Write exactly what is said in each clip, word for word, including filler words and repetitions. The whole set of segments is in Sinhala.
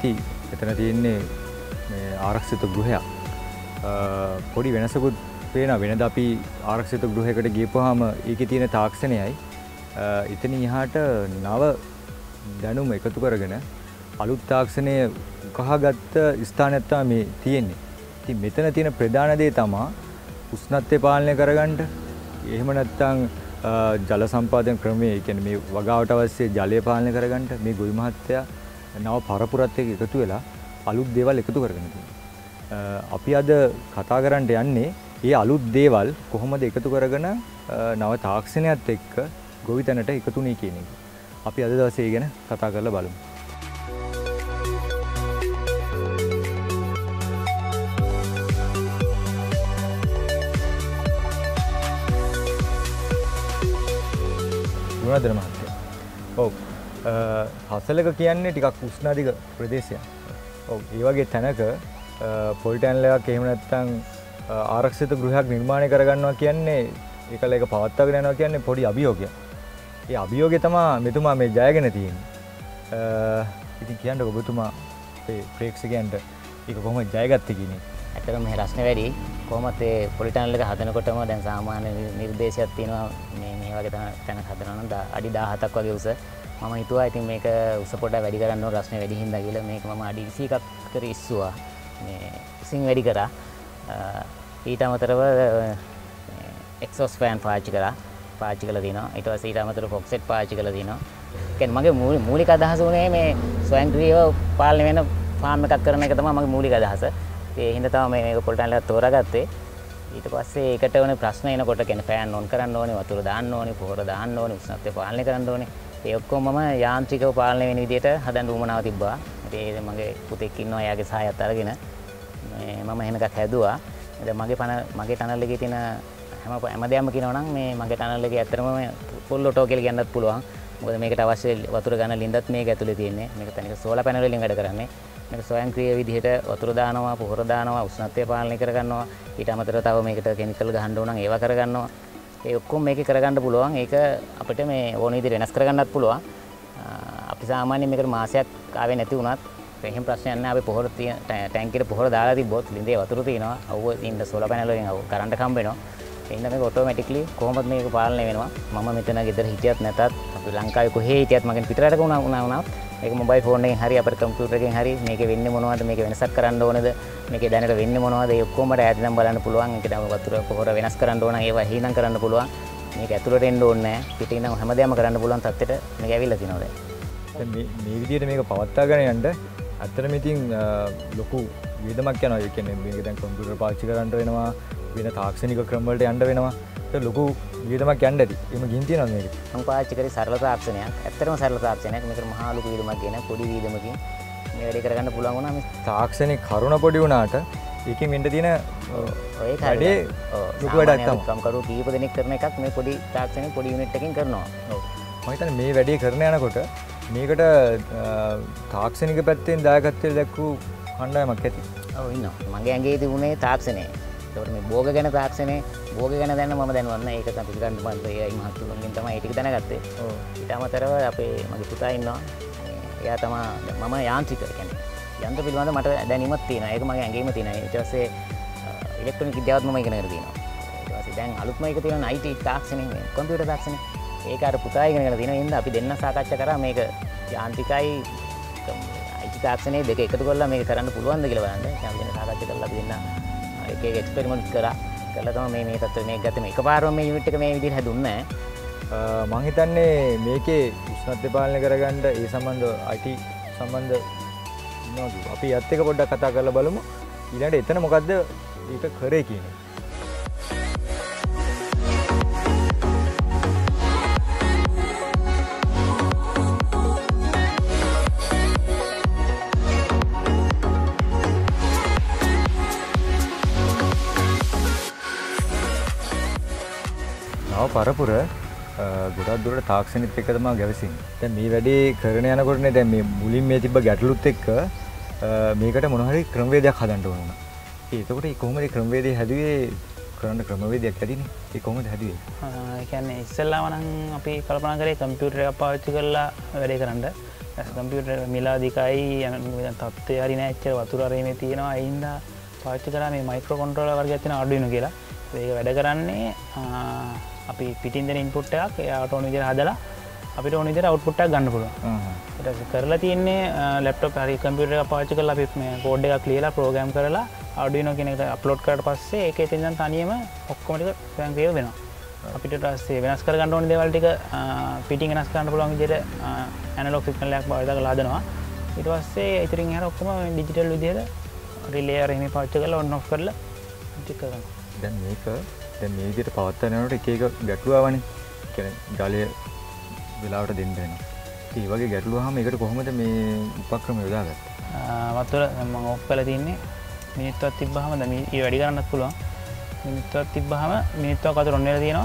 ඇති එතන තියෙන්නේ මේ ආරක්ෂිත ගෘහයක්. පොඩි වෙනසකුත් පේනවා. වෙනද අපි ආරක්ෂිත ගෘහයකට ගියපුවාම ඒකේ තියෙන තාක්ෂණයයි එතනින් එහාට නව දැනුම එකතු කරගෙන අලුත් තාක්ෂණය උකහාගත්ත ස්ථානයක් තමයි මේ තියෙන්නේ. ඉතින් මෙතන තියෙන ප්‍රධාන දේ තමයි උෂ්ණත්වය පාලනය කරගන්න. එහෙම නැත්නම් ජල සම්පාදන ක්‍රමයේ කියන්නේ මේ වගාවට අවශ්‍ය ජලය පාලනය කරගන්න මේ ගොවි මහත්තයා නව පරපුරත් එක්ක එකතු වෙලා අලුත් දේවල් එකතු කරගෙන තියෙනවා. අපි අද කතා කරන්න යන්නේ මේ අලුත් දේවල් කොහොමද එකතු කරගෙන නව තාක්ෂණයත් එක්ක ගොවි තැනට එකතුනේ කියන එක. අපි අද දවසේ ගැන කතා කරලා බලමු. ගුණාධර මහත්තයා. ඔව්. හසලක කියන්නේ ටිකක් උෂ්ණාධික ප්‍රදේශයක්. ඔව්. ඒ වගේ තැනක පොල් ටැනල් එකක් එහෙම නැත්නම් ආරක්ෂිත ගෘහයක් නිර්මාණය කරගන්නවා කියන්නේ ඒකල එක පවත්වාගෙන යනවා කියන්නේ පොඩි අභියෝගයක්. ඒ අභියෝගය තමයි මෙතුමා මේ ජයගෙන තියෙන්නේ. ඉතින් කියන්නකො ඔබතුමා මේ ප්‍රේක්ෂකයන්ට ඒක කොහොමද ජයගත්තේ කියන එක. ඇත්තටම මේ රස්නේ වැඩි කොහොමද ඒ පොල් ටැනල් එක හදනකොටම දැන් සාමාන්‍ය නිර්දේශයක් තියෙනවා මේ මේ වගේ තැනක් හදනවා නම් අඩි දහහතක් වගේ උස. මම හිතුවා ඉතින් මේක උස පොඩ වැඩි කරන්න ඕන රස්නේ වැඩි හින්දා කියලා මේක මම අඩි විසි එකක් කර ඉස්සුවා. මේ ඉසින් වැඩි කරා. ඊට අමතරව එක්සෝස් ෆෑන් පාවිච්චි කරා. පාවිච්චි කරලා දිනවා. ඊට පස්සේ ඊට අමතරව ෆොක්සෙට් පාවිච්චි කරලා දිනවා. කියන්නේ මගේ මූලික අදහස උනේ මේ ස්වයංක්‍රීයව පාලනය වෙන ෆාම් එකක් කරන එක තමයි මගේ මූලික අදහස. ඒ හින්දා තමයි මේක පොල් ටැනල් එක තෝරාගත්තේ. ඊට පස්සේ ඒකට වෙන ප්‍රශ්න එනකොට කියන්නේ ෆෑන් ඔන් කරන්න ඕනේ, වතුර දාන්න ඕනේ, පොහොර දාන්න ඕනේ, උෂ්ණත්වය පාලනය කරන්න ඕනේ. ඒ ඔක්කොම මම යාන්ත්‍රිකව පාලනය වෙන විදිහට හදන්න උවමනාව තිබ්බා. ඉතින් මගේ පුතෙක් ඉන්නවා එයාගේ සහායත් අරගෙන මේ මම එහෙම එකක් හැදුවා. දැන් මගේ පන මගේ ටනල් එකේ තියෙන හැම හැමදේම කියනවා නම් මේ මගේ ටනල් එකේ ඇත්තටම ෆුල් ඔටෝ කියලා කියන්නත් පුළුවන්. මොකද මේකට අවශ්‍ය වතුර ගන්න ලින්දත් මේක ඇතුලේ තියෙන්නේ. මේක තනික සෝලාර් පැනල් වලින් වැඩ කරන්නේ. මේක ස්වයංක්‍රීය විදිහට වතුර දානවා, පොහොර දානවා, උෂ්ණත්වය පාලනය කරගන්නවා. ඊට අමතරව තව මේකට කෙමිකල් ගහන්න ඕන නම් ඒවා කරගන්නවා. ඒ ඔක්කොම මේකේ කරගන්න පුළුවන්. ඒක අපිට මේ ඕන විදිහට වෙනස් කරගන්නත් පුළුවන්. අපි සාමාන්‍යයෙන් මේකට මාසයක් ආවේ නැති වුණත් එහෙම ප්‍රශ්නයක් නැහැ. අපි පොහොර ටැංකියට පොහොර දාලා තිබ්බොත් ලින්දේ වතුර තියෙනවා. අවුව ඉන්න සෝලාර් පැනල් වලින් අවුව කරන්ට් හම්බ වෙනවා. ඒ හින්දා මේක ඔටෝමැටික්ලි කොහොමද මේක පාලනය වෙනවා. මම මෙතන ගෙදර හිටියත් නැතත් අපි ලංකාවේ කොහේ හිටියත් මගෙන් පිටරටක වුණා වුණා මේක මොබයිල් ෆෝන් එකෙන් හරි අපේ කම්පියුටර් එකෙන් හරි මේකේ වෙන්නේ මොනවද, මේක වෙනසක් කරන්න ඕනද, මේකේ දැනට වෙන්නේ මොනවද, ඒ ඔක්කොම මට ඈත ඉඳන් බලන්න පුළුවන්. ඒකට වතුර පොහොර වෙනස් කරන්න ඕන නම් ඒවා හීනම් කරන්න පුළුවන්. මේක ඇතුළට එන්න ඕනේ නැහැ. පිටින් ඉඳන් හැමදේම කරන්න පුළුවන් තත්ත්වෙට මේක ඇවිල්ලා තිනවා දැන්. දැන් මේ මේ විදිහට මේක පවත්වාගෙන යන්න ඇත්තටම ඉතින් ලොකු වියදමක් යනවා. ඒ කියන්නේ මේක දැන් කම්පියුටර් පාවිච්චි කරන්න වෙනවා, වෙන තාක්ෂණික ක්‍රම වලට යන්න වෙනවා. ඒක ලොකු වියදමක් යන්න ඇති. එහෙම ගින් තියනවද මේක? මම පාවිච්චි කරේ සරල තාක්ෂණයක්. ඇත්තටම සරල තාක්ෂණයක්. මේකට මහා ලොකු වියදමක් ගෙන පොඩි වියදමකින් මේ වැඩේ කරගන්න පුළුවන් වුණා. මේ තාක්ෂණික කරුණ පොඩි වුණාට ඒකෙන් වෙන්න තියෙන ඔය වැඩේ ලොකු වැඩක් තමයි. කම්කරු කීප දෙනෙක් කරන එකක් මේ පොඩි තාක්ෂණික පොඩි යුනිට් එකකින් කරනවා. ඔව්. මම හිතන්නේ මේ වැඩේ කරන යනකොට මේකට තාක්ෂණික පැත්තෙන් දායකත්වය දක්වපු කණ්ඩායමක් ඇති. ඔව් ඉන්නවා. මගේ ඇඟේ තිබුණේ තාක්ෂණය. ඒකට මේ භෝග ගැන තාක්ෂණය භෝග ගැන දැනන මම දැනවන්න ඒක තමයි පිළිගන්න මම ඒයි මහත්තුන්ගෙන් තමයි ඒ ටික දැනගත්තේ. ඔව්. ඊට අමතරව අපේ මගේ පුතා ඉන්නවා. එයා තමයි මම යාන්ත්‍රික කියන්නේ යන්ත්‍ර පිළිබඳ මට දැනීමක් තියෙනවා. ඒක මගේ ඇඟේම තියෙනවා. ඊට පස්සේ ඉලෙක්ට්‍රොනික විද්‍යාවත් මම ඉගෙනගෙන තියෙනවා. ඊට පස්සේ දැන් අලුත්ම එක තියෙනවා I T තාක්ෂණය, කම්පියුටර් තාක්ෂණය. ඒක අර පුතා ඉගෙනගෙන තියෙනවා. එහෙනම් අපි දෙන්න සාකච්ඡා කරා මේක යාන්ත්‍රිකයි I T තාක්ෂණය දෙක එකතු කරලා මේක කරන්න පුළුවන්ද කියලා බලන්න. අපි දෙන්න සාකච්ඡා කරලා අපි දෙන්න එක එක එක්ස්පෙරිමන්ට් කරා. කරලා තමයි මේ මේ තත්ත්වෙ මේක ගත්තේ. එකපාරම මේ යුනිට් එක මේ විදිහට හැදුන්නේ නැහැ. මම හිතන්නේ මේකේ උෂ්ණත්වය පාලනය කරගන්න ඒ සම්බන්ධ I T සම්බන්ධ ඉන්නවද? අපි යත් එක පොඩ්ඩක් කතා කරලා බලමු. ඊළඟට එතන මොකද්ද ඒක කරේ කියන්නේ. පරපුර ගොඩක් දුරට තාක්ෂණිත් එක්ක තමයි ගැවසෙන්නේ. දැන් මේ වැඩේ කරන යනකොටනේ දැන් මේ මුලින් මේ තිබ්බ ගැටලුත් එක්ක මේකට මොන හරි ක්‍රමවේදයක් හදන්න ඕන වුණා. ඒ එතකොට ඒ කොහොමද ක්‍රමවේදය හැදුවේ? කරන්න ක්‍රමවේදයක් හැදිනේ. ඒ කොහොමද හැදුවේ? ඒ කියන්නේ ඉස්සෙල්ලාම නම් අපි කල්පනා කරේ කම්පියුටර් එකක් පාවිච්චි කරලා වැඩේ කරන්න. කම්පියුටර් මිල අධිකයි යන තත්ත්වය හරි නෑ ඇච්චර වතුර අරීමේ තියෙනවා ඒ හින්දා පාවිච්චි කරා මේ මයික්‍රෝ කන්ට්‍රෝලර් වර්ගයක් තියෙන Arduino කියලා. ඒක වැඩ කරන්නේ අපි පිටින් දෙන ඉන්පුට් එකක් එයාට ඕන විදිහට හදලා අපිට ඕන විදිහට අවුට්පුට් එකක් ගන්න පුළුවන්. ඊට පස්සේ කරලා තියෙන්නේ ලැප්ටොප් හරි කම්පියුටර් එකක් පාවිච්චි කරලා අපි මේ කෝඩ් එකක් ලියලා ප්‍රෝග්‍රෑම් කරලා Arduino කියන එකට අප්ලෝඩ් කරාට පස්සේ ඒක ඉතින් දැන් තනියම ඔක්කොම ටික ස්වයං ක්‍රියාව වෙනවා. අපිට ඊට පස්සේ වෙනස් කර ගන්න ඕන දේවල් ටික පිටින් වෙනස් කරන්න පුළුවන් විදිහට ඇනලොග් සිග්නල් එකක් භාවිත කරලා හදනවා. ඊට පස්සේ ඉතින් එහාට ඔක්කොම ඩිජිටල් විදිහට රිලේ එක එහෙම පාවිච්චි කරලා ඔන් ඔෆ් කරලා ටික කරනවා. දැන් මේක දැන් මේ විදිහට පවත්වන යනකොට එක එක ගැටලු ආවනේ. ඒ කියන්නේ ජලය වෙලාවට දෙන්න වෙනවා. ඉතින් මේ වගේ ගැටලු ආවම ඒකට කොහොමද මේ උපක්‍රම යොදාගත්තේ? වතුර මම ඔෆ් කරලා තින්නේ මිනිත්තුවක් තිබ්බහම දැන් මේ වැඩි කරන්නත් පුළුවන්. මිනිත්තුවක් තිබ්බහම මිනිත්තුවක් අතර ඔන්න වෙලා තියෙනවා.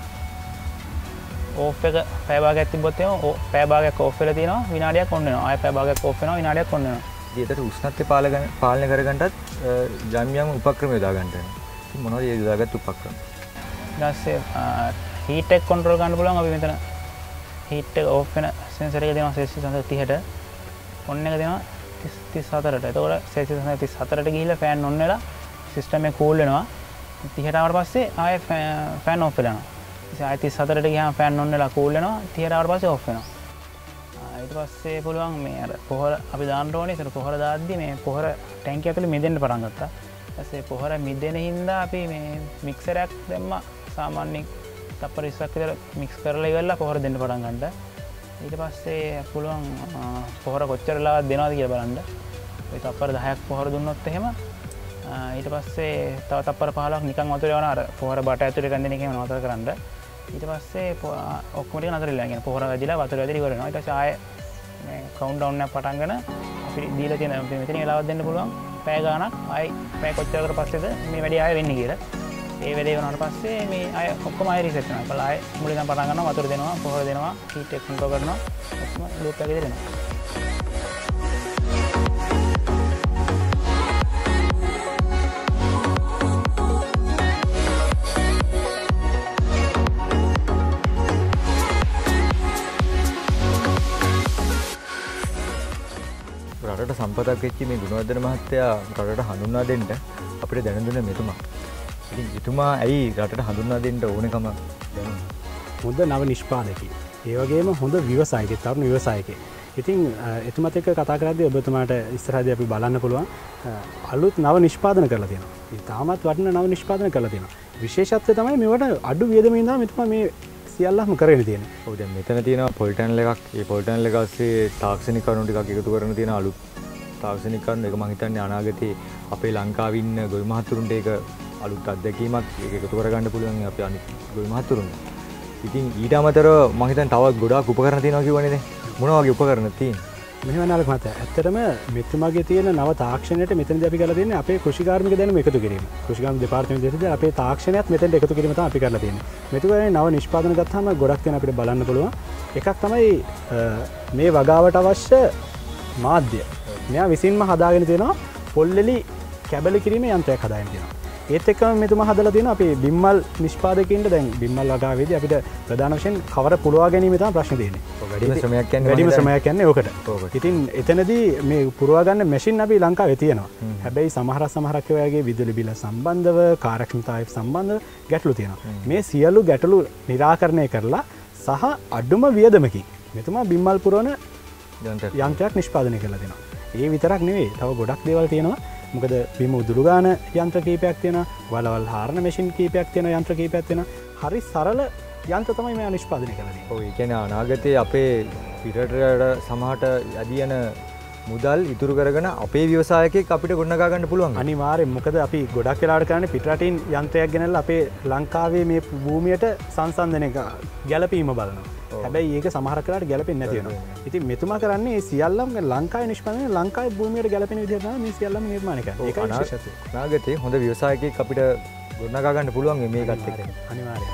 ඕෆ් එක පැය භාගයක් තිබ්බොත් එහෙම පැය භාගයක් ඕෆ් වෙලා තියෙනවා විනාඩියක් ඔන් වෙනවා. ආයෙ පැය භාගයක් ඕෆ් වෙනවා විනාඩියක් ඔන් වෙනවා. ඉතින් ඒකට උෂ්ණත්වය පාලනය පාලනය කරගන්නටත් යම් යම් උපක්‍රම යොදා ගන්න වෙනවා. ඉතින් මොනවද ඒ යොදාගත් උපක්‍රම? ඊට පස්සේ හීට් එක කන්ට්‍රෝල් කරන්න පුළුවන් අපි මෙතන හීට් එක ඕෆ් වෙන සෙන්සර් එක දෙනවා සෙල්සියස් තිහට ඔන් එක දෙනවා තිස් හතරට. එතකොට සෙල්සියස් තිස් හතරට ගිහිල්ලා ෆෑන් ඔන් වෙලා සිස්ටම් එක කූල් වෙනවා. තිහට ආවට පස්සේ ආයෙ ෆෑන් ඔෆ් වෙලා යනවා. ඉතින් ආයෙ තිස් හතරට ගියාම ෆෑන් ඔන් වෙලා කූල් වෙනවා. තිහට ආවට පස්සේ ඔෆ් වෙනවා. ඊට පස්සේ පුළුවන් මේ අර පොහොර අපි දාන්න ඕනේ. ඒතර පොහොර දාද්දි මේ පොහොර ටැංකිය ඇතුලේ මිදෙන්න පටන් ගත්තා. ඊට පස්සේ පොහොර මිදෙන හින්දා අපි මේ මික්සරයක් දැම්මා. සාමාන්‍යයෙන් තප්පර විස්සක් විතර මික්ස් කරලා ඉවරලා පොහොර දෙන්න පටන් ගන්නට. ඊට පස්සේ පුළුවන් පොහොර කොච්චර වෙලාවක් දෙනවද කියලා බලන්න. ඒ තප්පර දහයක් පොහොර දුන්නොත් එහෙම ඊට පස්සේ තව තප්පර පහළොවක් නිකන් වතුර යවන අර පොහොර බට ඇතුලේ රැඳෙන එකේම නතර කරන්න. ඊට පස්සේ ඔක්කොම ටික නතර වෙලා යනවා. පොහොර වැදිලා වතුර වැදිලා ඉවර වෙනවා. ඊට පස්සේ ආයෙ මේ කවුන්ට් ඩවුන් එකක් පටන් ගන්න අපි දීලා තියෙන අපි මෙතන වෙලාවක් දෙන්න පුළුවන්. පැය ගාණක් ආයෙ පැය කොච්චරකට පස්සේද මේ වැඩේ ආයෙ වෙන්නේ කියලා. ඒ වැඩේ වුණාට පස්සේ මේ ආයෙ ඔක්කොම ආයෙ රීසෙට් වෙනවා. ඒකලා ආයෙ මුලින්ම පටන් ගන්නවා වතුර දෙනවා පොහොර දෙනවා හීට් එක කන්ට්‍රෝල් කරනවා ඔක්කොම ලූප් එකේ දෙනවා. රටට සම්පතක් වෙච්ච මේ ගුණවර්ධන මහත්තයා රටට හඳුන්වා දෙන්න අපිට දැන දුන්න මෙතුමා. ඉතින් එතුමා ඇයි රටට හඳුන්වා දෙන්න ඕනකම දැනුනේ? හොඳ නව නිෂ්පාදකයෙක්. ඒ වගේම හොඳ ව්‍යවසායකයෙක්, තරුණ ව්‍යවසායකයෙක්. ඉතින් එතුමත් එක්ක කතා කරද්දී ඔබතුමාට ඉස්සරහදී අපි බලන්න පුළුවන් අලුත් නව නිෂ්පාදන කරලා තියෙනවා. ඉතින් තාමත් වටින නව නිෂ්පාදන කරලා තියෙනවා. විශේෂත්වය තමයි මේවට අඩු වියදමින් ඉඳන් මෙතුමා මේ සියල්ලම කරගෙන තියෙනවා. ඔව් දැන් මෙතන තියෙනවා පොලි ටනල් එකක්. ඒ පොලි ටනල් එක ඇස්සේ තාක්ෂණික කරුණු ටිකක් එකතු කරන තියෙන අලුත් තාක්ෂණික කරුණු. ඒක මම හිතන්නේ අනාගතේ අපේ ලංකාවේ ඉන්න ගොවි මහතුරුන්ට ඒක අලුත් අත්දැකීමක් ඒක එකතු කරගන්න පුළුවන් අපේ අනිත් ගොවි මහතුරුන්ට. ඉතින් ඊට අමතරව මම හිතන්නේ තවත් ගොඩාක් උපකරණ තියෙනවා කියවනේ නේ. මොන වගේ උපකරණ තියෙන්නේ? මෙහෙම නාලක මහත්තයා ඇත්තටම මෙතුමාගේ තියෙන නව තාක්ෂණයට මෙතනදී අපි කරලා තියෙන්නේ අපේ කෘෂි කාර්මික දැනුම එකතු කිරීම. කෘෂි කාර්මික දෙපාර්තමේන්තුවේදී අපේ තාක්ෂණයත් මෙතෙන්ට එකතු කිරීම තමයි අපි කරලා තියෙන්නේ. මෙතුමාගේ නව නිෂ්පාදන ගත්තාම ගොඩක් තියෙන අපිට බලන්න පුළුවන්. එකක් තමයි මේ වගාවට අවශ්‍ය මාධ්‍ය. මෙයා විසින්ම හදාගෙන තියෙනවා පොල්ලෙලි කැබලි කිරීමේ යන්ත්‍රයක් හදාගෙන තියෙනවා. ඒත් එක්කම මෙතුමා හදලා තියෙනවා අපි බිම්මල් නිෂ්පාදකයින්ට දැන් බිම්මල් වගාවේදී අපිට ප්‍රධාන වශයෙන් කවර පුරවා ගැනීම තමයි ප්‍රශ්නේ තියෙන්නේ. වැඩිම ශ්‍රමයක් කියන්නේ වැඩිම ශ්‍රමයක් කියන්නේ ඕකට. ඉතින් එතනදී මේ පුරවා ගන්න මැෂින් අපි ලංකාවේ තියෙනවා. හැබැයි සමහර සමහරක් වගේ විදුලි බිල සම්බන්ධව කාර්යක්ෂමතාවය සම්බන්ධව ගැටලු තියෙනවා. මේ සියලු ගැටලු निराකරණය කරලා සහ අඩුම වියදමකින් මෙතුමා බිම්මල් පුරවන යන්ත්‍රයක් නිෂ්පාදනය කරලා දෙනවා. ඒ විතරක් නෙවෙයි තව ගොඩක් දේවල් තියෙනවා. මොකද බිම උදුළු ගාන යන්ත්‍ර කීපයක් තියෙනවා, වලවල් හාරන මැෂින් කීපයක් තියෙනවා, යන්ත්‍ර කීපයක් තියෙනවා. හරි සරල යන්ත්‍ර තමයි මේ නිෂ්පාදනය කරලා තියෙන්නේ. ඔව් ඒ කියන්නේ අනාගතයේ අපේ පිටරට සමහරට යදී යන මුදල් ඉතුරු කරගෙන අපේ ව්‍යවසායකෙක් අපිට ගොඩනගා ගන්න පුළුවන්. අනිවාර්යෙන්. මොකද අපි ගොඩක් වෙලාවට කරන්නේ පිටරටින් යන්ත්‍රයක් ගෙනල්ලා අපේ ලංකාවේ මේ භූමියට සංසන්දනය ගැළපීම බලනවා. හැබැයි ඒක සමහර කරලාට ගැලපෙන්නේ නැති වෙනවා. ඉතින් මෙතුමා කරන්නේ මේ සියල්ලම ලංකාවේ නිෂ්පාදනය ලංකාවේ භූමියට ගැලපෙන විදිහට තමයි මේ සියල්ලම නිර්මාණය කරන්නේ. ඒකයි විශේෂත්වය. අනාගතේ හොඳ ව්‍යවසායකයෙක් අපිට ගොඩනගා ගන්න පුළුවන් මේකත් එක්ක. අනිවාර්යයෙන්.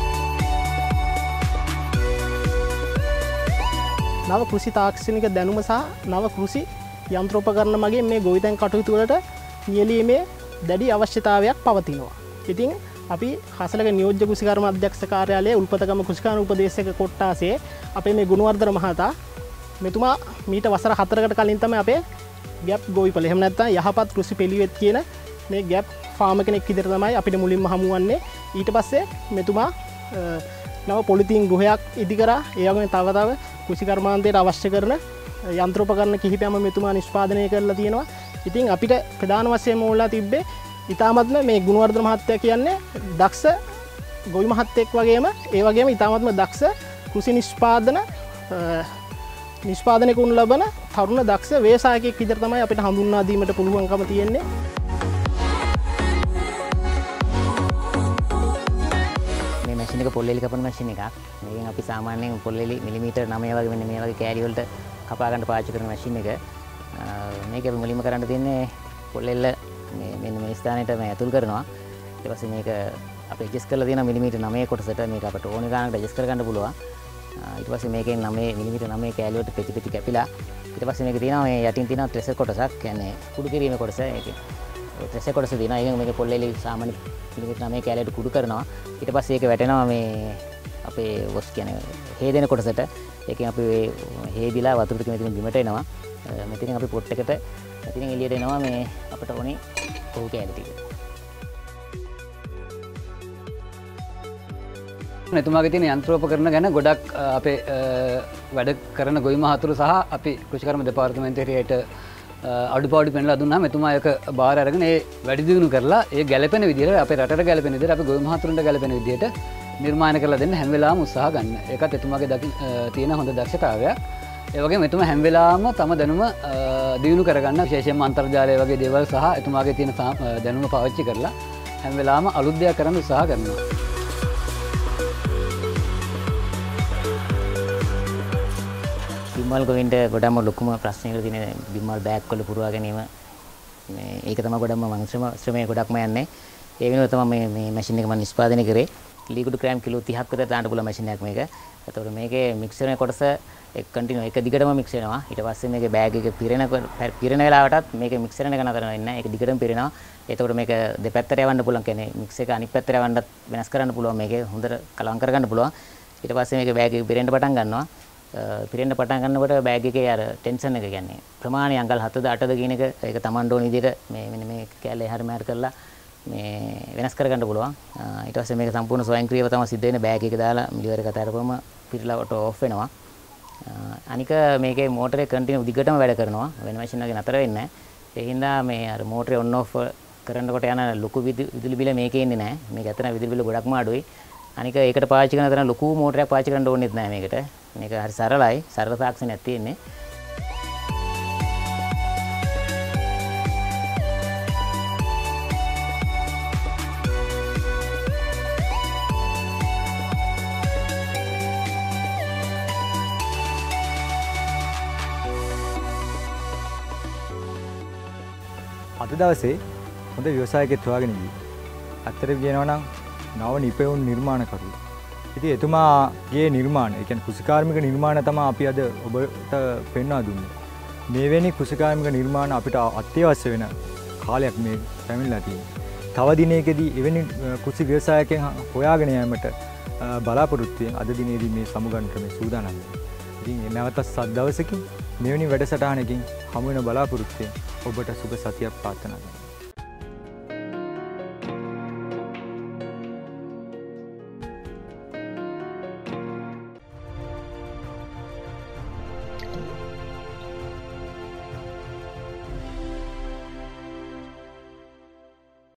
නව කෘෂි තාක්ෂණික දැනුම සහ නව කෘෂි යන්ත්‍රෝපකරණ මගින් මේ ගොවිතැන් කටයුතු වලට නියැලීමේ දැඩි අවශ්‍යතාවයක් පවතිනවා. ඉතින් අපි හසලක නියෝජ්‍ය කෘෂිකර්ම අධ්‍යක්ෂ කාර්යාලයේ උල්පතගම කෘෂිකාර්ම උපදේශක කොට්ටාසේ අපේ මේ ගුණවර්ධන මහතා මෙතුමා මීට වසර හතරකට කලින් තමයි අපේ ගැප් ගොවිපළ එහෙම නැත්නම් යහපත් කෘෂි පිළිවෙත් කියන මේ ගැප් ෆාම කෙනෙක් විදිහට තමයි අපිට මුලින්ම හමු වන්නේ. ඊට පස්සේ මෙතුමා නව පොලිතීන් ගෘහයක් ඉදි කරා. ඒ වගේම තව තව කෘෂි කර්මාන්තයට අවශ්‍ය කරන යන්ත්‍රෝපකරණ කිහිපයක්ම මෙතුමා නිෂ්පාදනය කරලා තියෙනවා. ඉතින් අපිට ප්‍රධාන වශයෙන්ම ඕලා තිබ්බේ ඊටාත්ම මේ ගුණවර්ධන මහත්තයා කියන්නේ දක්ෂ ගොවි මහත්තයෙක් වගේම ඒ වගේම ඊටාත්ම දක්ෂ කෘෂි නිෂ්පාදන නිෂ්පාදනය කරනු ලබන තරුණ දක්ෂ ව්‍යවසායකයෙක් විදිහට තමයි අපිට හඳුන්වා දීමට පුළුවන්කම තියෙන්නේ. මේ මැෂින් එක පොල් එලි කපන මැෂින් එකක්. මේකෙන් අපි සාමාන්‍යයෙන් පොල් එලි මිලිමීටර් නවය වගේ මෙන්න මේ වගේ කෑලි වලට කපා ගන්න පාවිච්චි කරන මැෂින් එක. මේක අපි මුලින්ම කරන්න තියෙන්නේ පොල් එල්ල මේ මෙන්න මේ ස්ථානෙට මේ ඇතුල් කරනවා. ඊට පස්සේ මේක අපි ඇඩ්ජස්ට් කරලා තියෙනවා මිලිමීටර් නවය කොටසට. මේක අපිට ඕන ගානකට ඇඩ්ජස්ට් කරගන්න පුළුවන්. ඊට පස්සේ මේකෙන් නවය මිලිමීටර් නවය කෑලි වලට පෙති පෙති කැපිලා ඊට පස්සේ මේක තියෙනවා මේ යටින් තියෙනවා ට්‍රෙසර් කොටසක්. කියන්නේ කුඩු කිරීමේ කොටස. ඒකේ ට්‍රෙසර් කොටස තියෙනවා. ඒකෙන් මේක පොල් එලි සාමාන්‍ය මිලිමීටර් නවය කෑලියට කුඩු කරනවා. ඊට පස්සේ ඒක වැටෙනවා මේ අපේ වොස් කියන්නේ හේදෙන කොටසට. ඒකෙන් අපි හේදිලා වතුර ටික මෙතන බිමට එනවා. මෙතනින් අපි පොට් එකට මෙතනින් එළියට එනවා මේ අපිට ඕනේ කොහු කෑලි ටික. එතුමාගේ තියෙන යන්ත්‍රෝපකරණ ගැන ගොඩක් අපේ වැඩ කරන ගොවි මහතුරු සහ අපි කෘෂිකර්ම දෙපාර්තමේන්තයට අඩුපාඩු පෙන්ලා දුන්නාම එතුමා ඒක බාර අරගෙන ඒ වැඩි දියුණු කරලා ඒ ගැළපෙන විදිහට අපේ රටට ගැළපෙන විදිහට අපි ගොවි මහතුරුන්ට ගැළපෙන විදිහට නිර්මාණය කරලා දෙන්න හැම වෙලාවම උත්සාහ ගන්න. ඒකත් එතුමාගේ තියෙන හොඳ දක්ෂතාවයක්. ඒ වගේම එතුමා හැම වෙලාවම තම දැනුම දියුණු කරගන්න විශේෂයෙන්ම අන්තර්ජාලය වගේ දේවල් සහ එතුමාගේ තියෙන දැනුම පාවිච්චි කරලා හැම වෙලාවම අලුත් දෙයක් කරන්න උත්සාහ කරනවා. බිම්මල් ගොවින්ට ගොඩක්ම ලොකුම ප්‍රශ්නයකට තියෙන බිම්මල් බෑග් වල පුරවා ගැනීම. මේ ඒක තමයි ගොඩක්ම මං ශ්‍රම ශ්‍රමයේ ගොඩක්ම යන්නේ. ඒ වෙනුවට තමයි මේ මේ මැෂින් එක මම නිෂ්පාදනය කරේ. ලීකුඩු ග්‍රෑම් කිලෝ තිහක් විතර දාන්න පුළුවන් මැෂින් එකක් මේක. එතකොට මේකේ මික්සර් කොටස එක කන්ටිනියු එක දිගටම මික්ස් වෙනවා. ඊට පස්සේ මේකේ බෑග් එක පිරෙන පිරෙන වෙලාවටත් මේකේ මික්සර් එක නතර වෙන්නේ නැහැ. ඒක දිගටම පිරෙනවා. එතකොට මේක දෙපැත්තට යවන්න පුළුවන්. කියන්නේ මික්ස් එක අනිත් පැත්තට යවන්නත් වෙනස් කරන්න පුළුවන්. මේකේ හොඳට කලවම් කරගන්න පුළුවන්. ඊට පස්සේ මේකේ බෑග් එක පිරෙන්න පටන් ගන්නවා. පිරෙන්න පටන් ගන්නකොට බෑග් එකේ අර ටෙන්ෂන් එක කියන්නේ ප්‍රමාණය අඟල් හතද අටද කියන එක ඒක Taman ඕන විදිහට මේ මෙන්න මේ කැලේ හැර මෙහර කරලා මේ වෙනස් කරගන්න පුළුවන්. ඊට පස්සේ මේක සම්පූර්ණ ස්වයංක්‍රීයව තමයි සිද්ධ වෙන්නේ. බෑග් එක දාලා මිලිවර එක අතරපුවම පිරලා ඔටෝ ඔෆ් වෙනවා. අනික මේකේ මෝටරේ කන්ටිනියු දිගටම වැඩ කරනවා. වෙන මැෂින් එකකින් නතර වෙන්නේ නැහැ. ඒ හින්දා මේ අර මෝටරේ ඔන් ඔෆ් කරනකොට යන ලොකු විදුලි බිල මේකේ ඉන්නේ නැහැ. මේක ඇත්තට විදුලි බිල ගොඩක්ම අඩුයි. අනික ඒකට පාවිච්චි කරන තරම් ලොකු මෝටරයක් පාවිච්චි කරන්න ඕනෙත් නැහැ මේකට. මේක හරි සරලයි. සරල තාක්ෂණයක් තියෙන්නේ. අද දවසේ හොඳ ව්‍යවසායකයෙක් හොයාගෙන ගියේ. අත්‍තරේ කියනවා නම් නව නිපැයුම් නිර්මාණකරු. ඉතින් එතුමාගේ නිර්මාණ, ඒ කියන්නේ කෘෂිකාර්මික නිර්මාණ තමයි අපි අද ඔබට පෙන්වා දුන්නේ. මේවැනි කෘෂිකාර්මික නිර්මාණ අපිට අත්‍යවශ්‍ය වෙන කාලයක් මේ පැමිණලා තියෙනවා. තව දිනයකදී එවැනි කෘෂි ව්‍යවසායකයන් හොයාගෙන යාමට බලාපොරොත්තු වෙන අද දිනේදී මේ සමුගන්නට මේ සූදානම් වෙනවා. ඉතින් නැවත සත් දවසකින් මෙවැනි වැඩසටහනකින් හමු වෙන බලාපොරොත්තු වෙන ඔබට සුබ සතියක් ප්‍රාර්ථනා කරනවා.